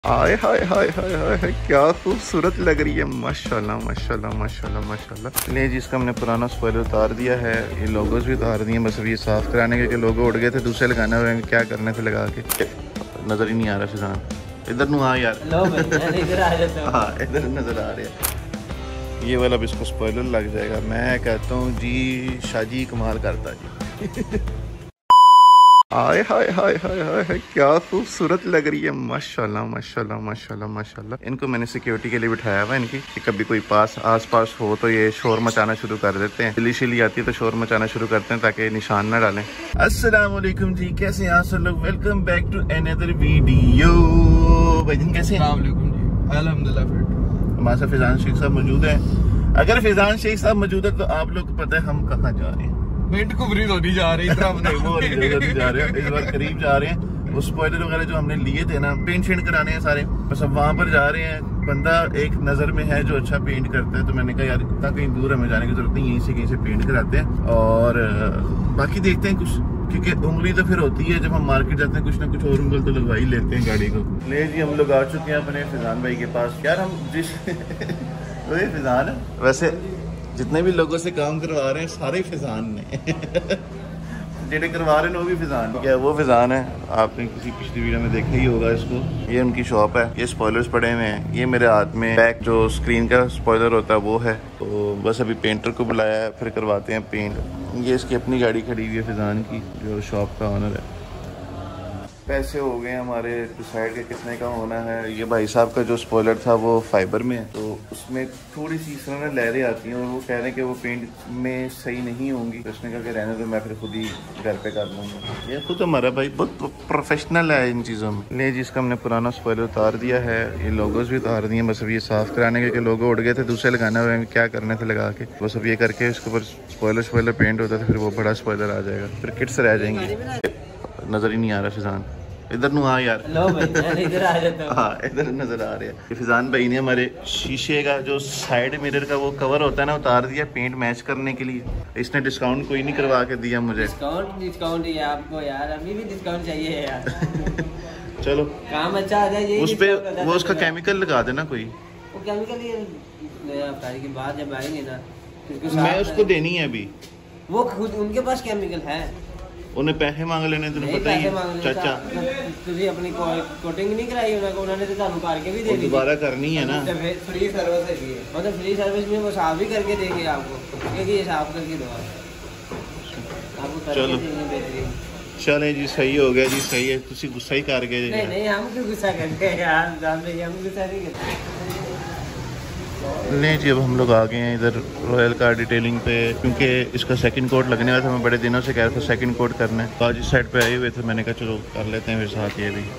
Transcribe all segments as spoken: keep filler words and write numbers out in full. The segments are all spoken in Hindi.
हाय हाय हाय हाय हाय हाय क्या खूबसूरत लग रही है। माशाल्लाह माशाल्लाह माशाल्लाह माशाल्लाह। ले जी, इसका हमने पुराना स्पॉइलर उतार दिया है, ये लोगोज भी उतार दिए, बस अब ये साफ कराने के लोगो उड़ गए थे, दूसरे लगाना हुए क्या करने थे लगा के, नजर ही नहीं आ रहा। फिजान इधर नु आ यार, हाँ इधर नजर आ रहा है। ये वाला अब इसको स्पॉइलर लग जाएगा। मैं कहता हूँ जी शाजी कमाल करता जी। हाय हाय हाय हाय हाय हाय क्या खूबसूरत लग रही है। माशाल्लाह माशाल्लाह माशाल्लाह माशाल्लाह। इनको मैंने सिक्योरिटी के लिए बिठाया हुआ है इनकी, कि कभी कोई पास आस पास हो तो ये शोर मचाना शुरू कर देते हैं। दिल्ली शिली आती है तो शोर मचाना शुरू करते हैं ताकि निशान ना डालें। अस्सलाम वालेकुम जी, कैसे हैं आप सब लोग। Welcome back to another video. भाईजान कैसे हैं? अल्हम्दुलिल्लाह फिट। हमारे साथ फिजान शेख साहब मौजूद है। अगर फिजान शेख साहब मौजूद है तो आप लोग को पता है हम कहाँ जा रहे हैं। पेंट कुबरी होनी जा रही है, वो जा रहे हैं इस बार करीब जा रहे हैं। वो स्पॉइलर वगैरह जो हमने लिए थे ना, पेंट शेंट कराने हैं सारे, बस अब वहाँ पर जा रहे हैं। बंदा एक नज़र में है जो अच्छा पेंट करता है, तो मैंने कहा यार इतना कहीं दूर हमें जाने की जरूरत नहीं, यहीं से कहीं से पेंट कराते हैं और बाकी देखते हैं कुछ, क्योंकि उंगली तो फिर होती है जब हम मार्केट जाते हैं, कुछ ना कुछ और उंगल तो लगवा ही लेते हैं गाड़ी को। ले जी, हम लोग आ चुके हैं अपने फिजान भाई के पास। यार हम जिस तो ये फिजान है, वैसे जितने भी लोगों से काम करवा रहे हैं सारे फिजान ने। जेडे करवा रहे हैं वो भी फिजान, क्या वो फिजान है। आपने किसी पिछली वीडियो में देखा ही होगा इसको। ये उनकी शॉप है, ये स्पॉयलर्स पड़े हुए हैं। ये मेरे हाथ में बैक जो स्क्रीन का स्पॉयलर होता है वो है। तो बस अभी पेंटर को बुलाया है, फिर करवाते हैं पेंट। ये इसकी अपनी गाड़ी खड़ी हुई है फिजान की, जो शॉप का ऑनर है। पैसे हो गए हमारे डिसाइड के कितने का होना है। ये भाई साहब का जो स्पॉइलर था वो फाइबर में है, तो उसमें थोड़ी सी इस तरह लहरें आती हैं और वो कह रहे हैं कि वो पेंट में सही नहीं होंगी। तो उसने कहा कि रहने दो, मैं फिर खुद ही घर पे कर लूँगा। ये खुद हमारा भाई बहुत प्रोफेशनल है इन चीज़ों में। ले जी, इसका हमने पुराना स्पॉइलर उतार दिया है, ये लोगोज भी उतार दिए, बस अब ये साफ कराने के लोगो उड़ गए थे, दूसरे लगाना हुए क्या करने थे लगा के, बस अब ये करके इसके ऊपर स्पॉइलर स्पॉइलर पेंट होता है, फिर वो बड़ा स्पॉइलर आ जाएगा, फिर किट्स रह जाएंगे। नज़र ही नहीं आ रहा फिजान, इधर नु आ यार। लो भाई, इधर आ जाता हूं। हाँ इधर नजर आ रहे हैं। फिजान भाई ने हमारे शीशे का जो साइड मिरर का वो कवर होता है ना उतार दिया पेंट मैच करने के लिए। इसने डिस्काउंट कोई नहीं करवा के दिया मुझे। डिस्काउंट डिस्काउंट ही आपको यार, अभी भी डिस्काउंट चाहिए यार। चलो काम अच्छा आ जाए, उस पे वो उसका केमिकल लगा देना कोई। वो केमिकल ये की बात जब आएंगे ना, मैं उसको देनी है अभी। वो खुद उनके पास केमिकल है, उन्हें पैसे मांग लेने, तुम्हें पता ही है चाचा। तुझे अपनी कोटिंग नहीं कराई उन्होंने, तो ਤੁਹਾਨੂੰ करके भी दे दी। दोबारा करनी है ना, फ्री सर्विस है ये, मतलब फ्री सर्विस में वो साफ भी करके देंगे आपको, क्योंकि ये साफ करके दो आपको। चलो चले जी, सही हो गया जी, सही है। तुसी गुस्सा ही कर गए। नहीं नहीं, हम क्यों गुस्सा करते हैं यार, जान रही हम गुस्सा नहीं करते। नहीं जी, अब हम लोग आ गए हैं इधर रॉयल कार डिटेलिंग पे, क्योंकि इसका सेकंड कोट लगने वाला था। मैं बड़े दिनों से कह रहा था सेकंड कोट करना है, आज इस साइड पे आए हुए थे, मैंने कहा चलो कर लेते हैं फिर साथ ये भी।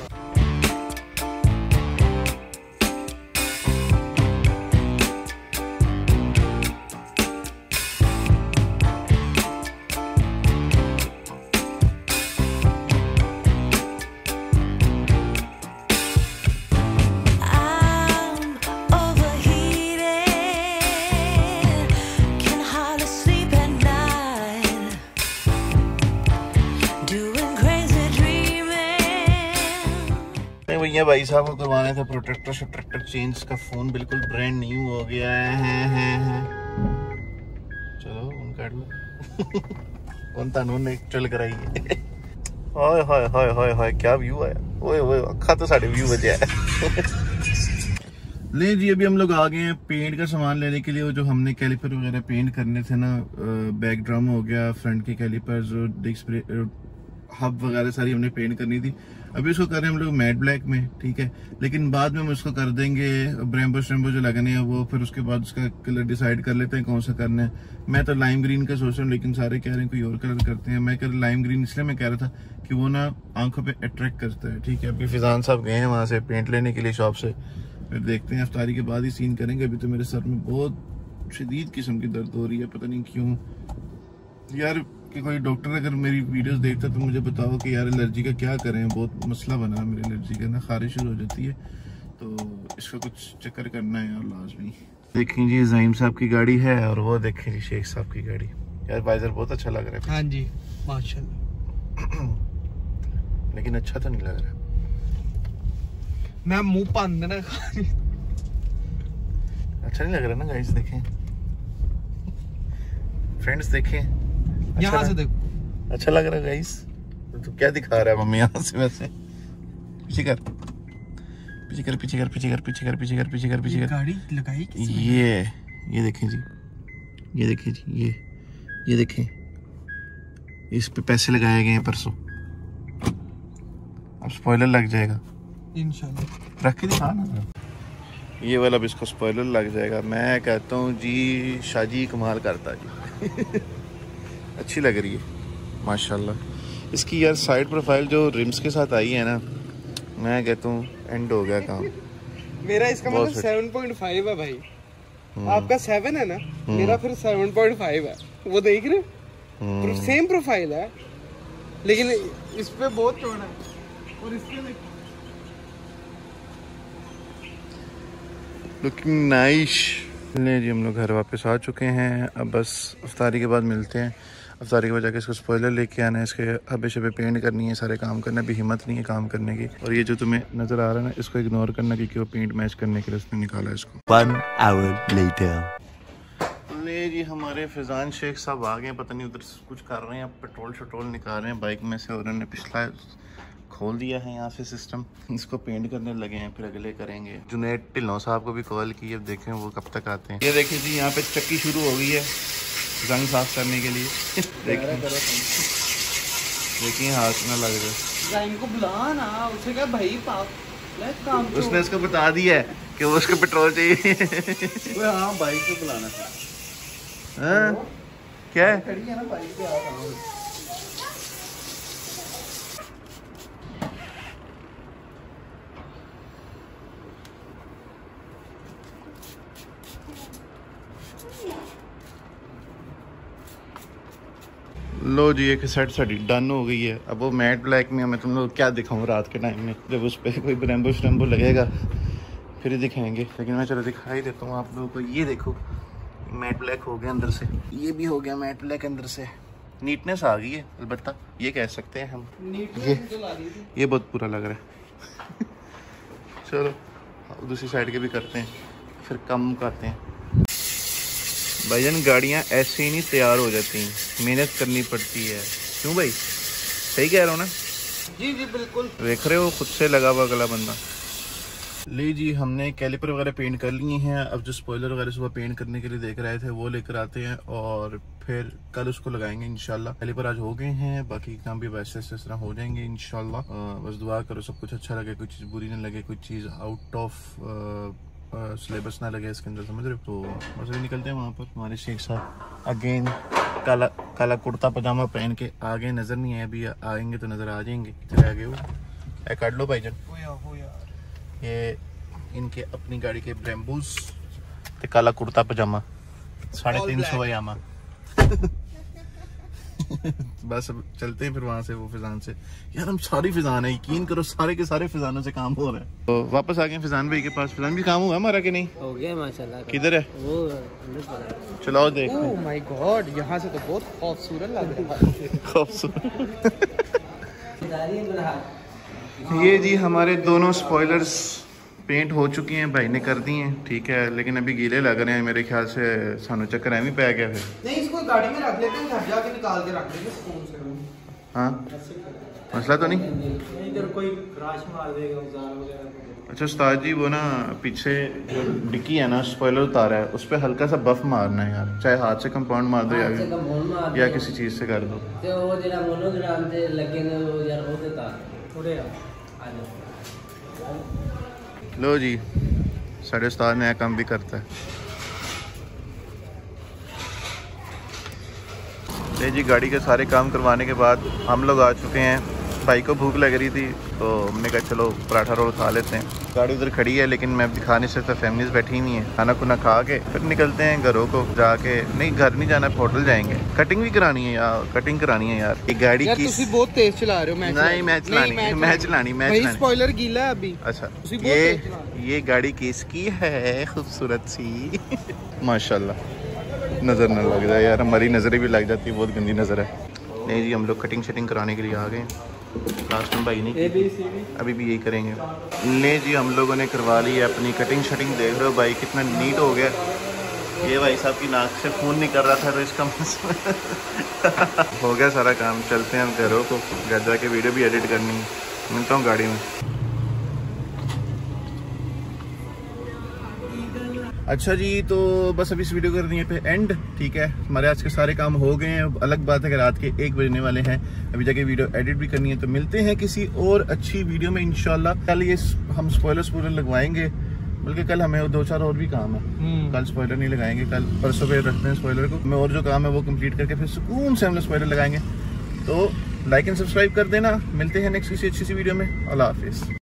भैया भाई साहब को करवाने थे प्रोटेक्टर शोटेक्टर चेंज का। फोन बिल्कुल ब्रांड न्यू हो गया है, है, है, है। चलो उन काट लो। कौन तानू ने चल कराई है। हाय हाय हाय हाय हाय क्या व्यू है। ओए ओए अखा तो साढ़े व्यू बजे है। ले जी, अभी हम लोग आ गए हैं पेंट का सामान लेने के लिए। वो जो हमने कैलिपर वगैरह पेंट करने थे ना, बैक ड्रम हो गया, फ्रंट के कैलिपर, जो डिस्क हब वगैरह सारी हमने पेंट करनी थी। अभी उसको कर रहे हैं हम लोग मैट ब्लैक में, ठीक है, लेकिन बाद में हम उसको कर देंगे ब्रेम्बो श्रेम्बो जो लगने हैं वो, फिर उसके बाद उसका कलर डिसाइड कर लेते हैं कौन सा करना है। मैं तो लाइम ग्रीन का सोच रहा हूँ, लेकिन सारे कह रहे हैं कोई और कलर करते हैं। मैं कह लाइम ग्रीन इसलिए मैं कह रहा था कि वो ना आंखों पे अट्रैक्ट करता है, ठीक है। अभी फिजान साहब गए हैं वहाँ से पेंट लेने के लिए शॉप से, फिर देखते हैं अफ्तारी के बाद ही सीन करेंगे। अभी तो मेरे सर में बहुत शदीद किस्म की दर्द हो रही है, पता नहीं क्यों यार। कि कोई डॉक्टर अगर मेरी वीडियोस देखता तो मुझे बताओ कि यार एलर्जी का क्या करें। बहुत मसला बना है मेरी एलर्जी का ना, खारिश हो जाती है, तो इसका कुछ चक्कर करना है यार लाजमी। देखें जी, ज़हीम साहब की गाड़ी है और वो देखें जी शेख साहब की गाड़ी। यार वाइजर बहुत अच्छा लग रहा है। हाँ जी माशाल्लाह। लेकिन अच्छा तो नहीं लग रहा। मैं मुंह बंद ना अच्छा नहीं लग रहा ना गाइस, देखें फ्रेंड्स, देखें यहाँ से देखो अच्छा लग रहा है गाइस। तो क्या दिखा रहा है मम्मी यहाँ से? वैसे पीछे कर पीछे कर पीछे कर पीछे कर पीछे कर पीछे कर पीछे कर पीछे कर गाड़ी लगाई ये ये देखें जी, ये देखें जी, ये ये देखें, इस पे पैसे लगाए गए हैं परसों। अब स्पॉइलर लग जाएगा इंशाल्लाह। रख के दिखा ना, ये वाला अब इसको स्पॉइलर लग जाएगा। मैं कहता हूँ जी शाजी कमाल करता जी। अच्छी लग रही है माशाल्लाह। इसकी यार साइड प्रोफाइल जो रिम्स के साथ आई है ना, मैं कहता हूँ एंड हो गया काम। मेरा इसका मतलब सेवन पॉइंट फाइव है भाई, आपका सेवन है ना, मेरा फिर सेवन पॉइंट फाइव है। वो देख रहे हो, सेम प्रोफाइल है लेकिन इस पे बहुत चौड़ा है और इस पे लुकिंग नाइस। ले जी हम लोग घर वापस आ चुके हैं। अब बस अफ्तारी के बाद मिलते हैं। अफ्तारी के बाद जाके इसको स्पॉइलर लेके आना है, इसके हबे शबे पेंट करनी है, सारे काम करना है। अभी हिम्मत नहीं है काम करने की। और ये जो तुम्हें नजर आ रहा है ना, इसको इग्नोर करना क्योंकि वो पेंट मैच करने के लिए उसने निकाला है इसको। One hour later. ले जी हमारे फैजान शेख साहब आ गए, पता नहीं उधर कुछ कर रहे हैं, पेट्रोल शट्रोल निकाल रहे हैं बाइक में से। और उन्होंने पिछला खोल दिया है यहाँ से सिस्टम, इसको पेंट करने लगे हैं, फिर अगले करेंगे। जुनैद ढिल्लों साहब को भी कॉल की, अब देखें वो कब तक आते हैं। ये देखिए जी यहाँ पे चक्की शुरू हो गई है जंग साफ करने के लिए। देखिए देखिए हाथ ना लग रहा। इनको बुला ना, उसे क्या भाई पाप काम तो। उसने इसको बता दिया है कि वो उसको पेट्रोल चाहिए। हाँ बाइक पे बुलाना था। हाँ? क्या है? खड़ी है ना बाइक पे आ। लो जी एक सेट साड़ी डन हो गई है। अब वो मैट ब्लैक में मैं तुम लोग क्या दिखाऊं रात के टाइम में, जब उस पर कोई ब्रेम्बो श्रेम्बो लगेगा फिर ही दिखाएंगे। लेकिन मैं चलो दिखाई देता हूँ आप लोगों को। ये देखो मैट ब्लैक हो गया अंदर से, ये भी हो गया मैट ब्लैक अंदर से। नीटनेस आ गई है अलबत्ता, ये कह सकते हैं हम। ये ये बहुत बुरा लग रहा है। चलो दूसरी साइड के भी करते हैं, फिर कम करते हैं। भाईजान गाड़ियाँ ऐसे ही नहीं तैयार हो जाती, मेहनत करनी पड़ती है। क्यों भाई, सही कह रहा हूँ ना? जी जी बिल्कुल। देख रहे हो खुद से लगा हुआ अगला बंदा। ले जी हमने कैलिपर वगैरह पेंट कर लिए हैं। अब जो स्पॉइलर वगैरह सुबह पेंट करने के लिए देख रहे थे वो लेकर आते हैं और फिर कल उसको लगाएंगे इंशाल्लाह। कैलिपर आज हो गए हैं, बाकी काम भी वैसे इस तरह हो जाएंगे इंशाल्लाह। बस दुआ करो सब कुछ अच्छा लगे, कोई चीज़ बुरी ना लगे, कोई चीज़ आउट ऑफ सिलेबस ना लगे इसके अंदर, समझ रहे हो? तो बस निकलते हैं वहाँ पर। हमारे शेख साहब अगेन काला काला कुर्ता पजामा पहन के आगे नज़र नहीं आए, अभी आएंगे तो नज़र आ जाएंगे। चले आगे वो ए काट लो भाईजान। ये इनके अपनी गाड़ी के ब्रेम्बूस ते काला कुर्ता पजामा साढ़े तीन सौ यामा। बस अब चलते हैं फिर वहां से वो फिजान से। यार हम सारी फिजान है, यकीन करो सारे के सारे फिजानों से काम हो रहा है। तो वापस आ गए फिजान भाई के पास। फिजान भी काम हुआ हमारा कि नहीं? हो गया माशाल्लाह। किधर है वो? चलाओ देख। ओह माय गॉड, यहाँ से तो बहुत खूबसूरत लग रहा है। खूबसूरत। ये जी हमारे दोनों स्पॉयलर्स पेंट हो चुकी हैं, भाई ने कर दी हैं, ठीक है। लेकिन अभी गीले लग रहे हैं, मेरे ख्याल से सानू चक्कर एवं पै गया। फिर नहीं, इसको गाड़ी में रख लेते हैं, घर जाके निकाल के रख देंगे सुकून से। हाँ मसला तो नहीं? इधर कोई क्रैश मार देगा उजार वगैरह। अच्छा उस्ताद जी, वो ना पीछे जो डिक्की है ना स्पॉइलर उतारा है, उस पर हल्का सा बफ मारना है यार, चाहे हाथ से कंपाउंड मार दो या या किसी चीज से कर दो। तो वो जरा मोनोग्राम से लगेंगे वो यार वो देता थोड़े आ लो जी साढ़े उस्ताद नया काम भी करता है। ले जी गाड़ी के सारे काम करवाने के बाद हम लोग आ चुके हैं। भाई को भूख लग रही थी तो हमने कहा चलो पराठा रोल खा लेते हैं। गाड़ी उधर खड़ी है लेकिन मैं दिखा नहीं सकता, फैमिलीज बैठी हुई हैं। खाना खुना खा के फिर निकलते हैं घरों को जाके। नहीं घर नहीं जाना, होटल जाएंगे। कटिंग भी करानी है यार, कटिंग करानी है यार। ये गाड़ी की बहुत तेज चला रहे हो। मैं नहीं मैं चलानी मैं चलानी मैं चलानी स्पॉइलर गीला है अभी। अच्छा ये ये गाड़ी किसकी है? खूबसूरत सी माशाल्लाह। नजर ना लग जाए यार, हमारी नजरें भी लग जाती है, बहुत गंदी नजर है। नहीं जी हम लोग कटिंग शटिंग कराने के लिए आ गए। लास्ट में भाई नहीं ए बी सी डी अभी भी यही करेंगे। ले जी हम लोगों ने करवा ली है अपनी कटिंग शटिंग। देख रहे हो भाई कितना नीट हो गया। ये भाई साहब की नाक से खून नहीं कर रहा था तो इसका हो गया सारा काम। चलते हैं हम घरों को, घर जाके वीडियो भी एडिट करनी है। मिलता हूँ गाड़ी में। अच्छा जी, तो बस अभी इस वीडियो कर दिए पे एंड। ठीक है, हमारे आज के सारे काम हो गए हैं। अलग बात है कि रात के एक बजने वाले हैं, अभी जाके वीडियो एडिट भी करनी है। तो मिलते हैं किसी और अच्छी वीडियो में इंशाल्लाह। कल ये हम स्पॉइलर स्पॉइलर लगवाएंगे, बल्कि कल हमें दो चार और भी काम है। कल स्पॉइलर नहीं लगाएंगे, कल परसों पे रखते हैं स्पॉइलर को। मैं और जो काम है वो कंप्लीट करके फिर सुकून से हम लोग स्पॉइलर लगाएंगे। तो लाइक एंड सब्सक्राइब कर देना। मिलते हैं नेक्स्ट किसी अच्छी सी वीडियो में। अल्लाह हाफिज़।